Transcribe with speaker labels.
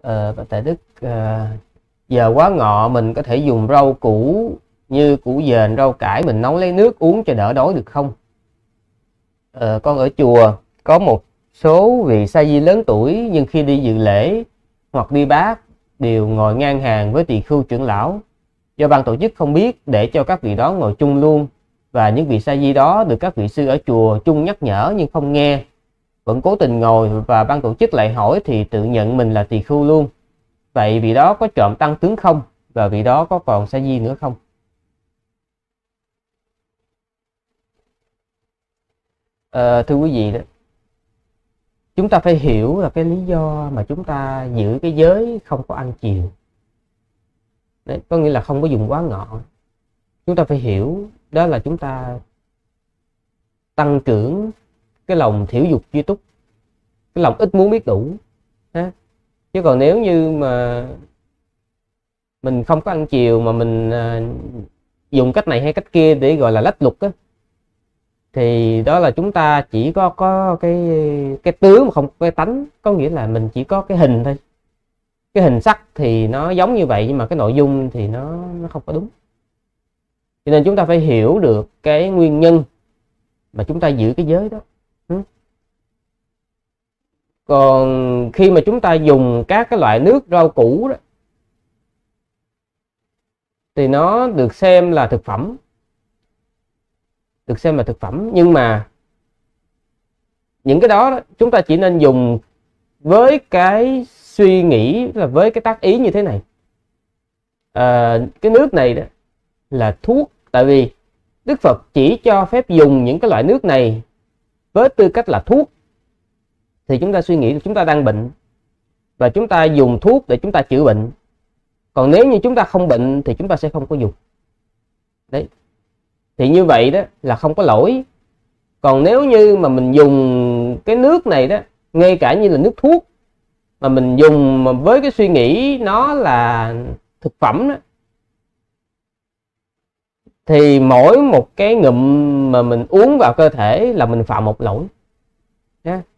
Speaker 1: Tại Đức, giờ quá ngọ mình có thể dùng rau củ như củ dền, rau cải mình nấu lấy nước uống cho đỡ đói được không? Con ở chùa có một số vị sa di lớn tuổi, nhưng khi đi dự lễ hoặc đi bát đều ngồi ngang hàng với tỳ khưu trưởng lão. Do ban tổ chức không biết để cho các vị đó ngồi chung luôn, và những vị sa di đó được các vị sư ở chùa chung nhắc nhở nhưng không nghe, vẫn cố tình ngồi, và ban tổ chức lại hỏi thì tự nhận mình là tỳ khưu luôn. Vậy vị đó có trộm tăng tướng không? Và vị đó có còn sa di nữa không? Thưa quý vị, đó, chúng ta phải hiểu là cái lý do mà chúng ta giữ cái giới không có ăn chiều. Đấy, có nghĩa là không có dùng quá ngọ. Chúng ta phải hiểu đó là chúng ta tăng trưởng cái lòng thiểu dục duy túc, cái lòng ít muốn biết đủ. Chứ còn nếu như mà mình không có ăn chiều mà mình dùng cách này hay cách kia để gọi là lách luật á, thì đó là chúng ta chỉ có cái tướng mà không có cái tánh. Có nghĩa là mình chỉ có cái hình thôi, cái hình sắc thì nó giống như vậy, nhưng mà cái nội dung thì nó không có đúng. Cho nên chúng ta phải hiểu được cái nguyên nhân mà chúng ta giữ cái giới đó. Còn khi mà chúng ta dùng các cái loại nước rau củ đó, thì nó được xem là thực phẩm, nhưng mà những cái đó chúng ta chỉ nên dùng với cái suy nghĩ, là với cái tác ý như thế này. Cái nước này đó là thuốc. Tại vì Đức Phật chỉ cho phép dùng những cái loại nước này với tư cách là thuốc, thì chúng ta suy nghĩ là chúng ta đang bệnh và chúng ta dùng thuốc để chúng ta chữa bệnh. Còn nếu như chúng ta không bệnh thì chúng ta sẽ không có dùng. Đấy. Thì như vậy đó là không có lỗi. Còn nếu như mà mình dùng cái nước này đó, ngay cả như là nước thuốc, mà mình dùng với cái suy nghĩ nó là thực phẩm đó, thì mỗi một cái ngụm mà mình uống vào cơ thể là mình phạm một lỗi.